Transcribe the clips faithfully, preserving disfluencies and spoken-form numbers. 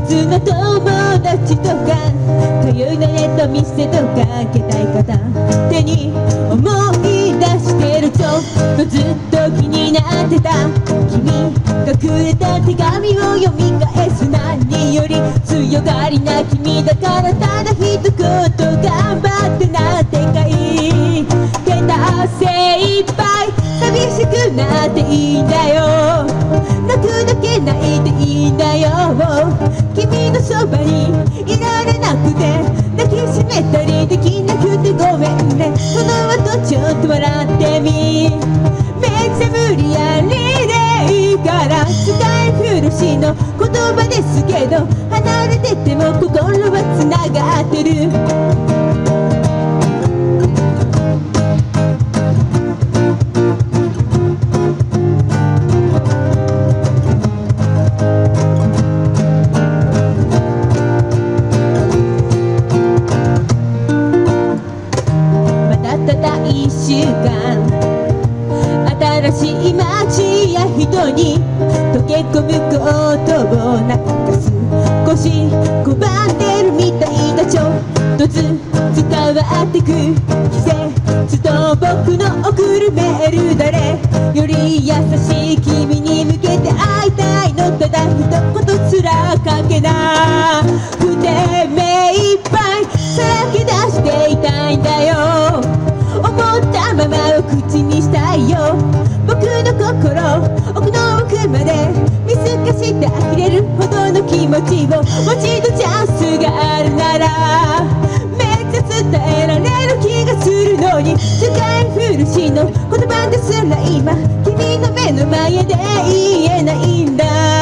通の友達とか通いのネット店とか携帯片手に思い出してる。ちょっとずっと気になってた君がくれた手紙を読み返す。何より強がりな君だからただ一言頑張ってなんて書いてた。精一杯寂しくなっていいんだよ。泣くだけ泣いていいんだよ。君のそばにいられなくて抱きしめたりできなくてごめんね。その後ちょっと笑ってみ。めっちゃ無理やりでいいから使い古しの言葉ですけど離れてても心はつながってる。一週間新しい街や人に溶け込むことをなくす。少し拒んでるみたいだ。ちょっとずつ伝わってく季節と僕の送るメール。誰より優しい君に向けて会いたいの。ただ一言すらかけなくて目いっぱいさらけ出していたいんだよ。思ったままを口にしたいよ。僕の心奥の奥まで見透かして呆れるほどの気持ちをもう一度チャンスがあるならめっちゃ伝えられる気がするのに使い古しの言葉ですら今君の目の前で言えないんだ。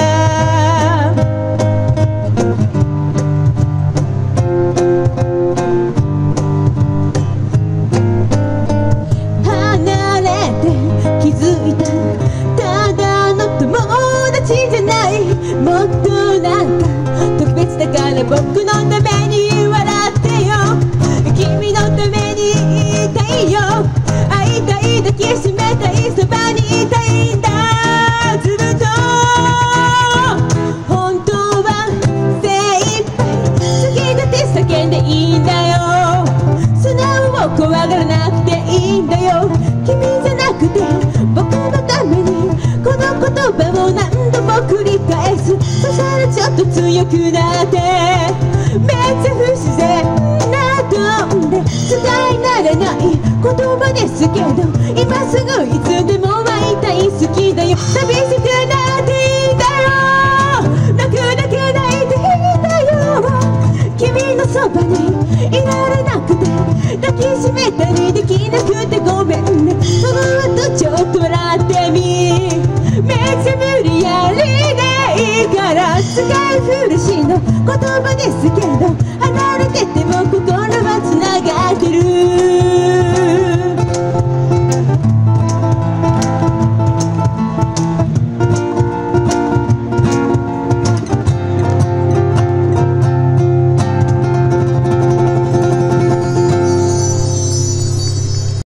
もっとなんか特別だから僕のために笑ってよ。君のために言いたいよ。会いたい抱きしめたいそばにいたいんだ。ずっと本当は精一杯好きだって叫んでいいんだよ。素直を怖がらなくていいんだよ。君じゃなくて僕のためにこの言葉を何度も繰り返す。そしたらちょっと強くなってめっちゃ不自然なとんで伝えられない言葉ですけど今すぐいつでも会いたい好きだよ。寂しくなっていいんだよ。泣くだけ泣いていいんだよ。君のそばにいられなくて抱きしめたりできなくてごめんね。その後ちょっと笑ってみ。めっちゃ無理やりでいいから使い古しの言葉ですけど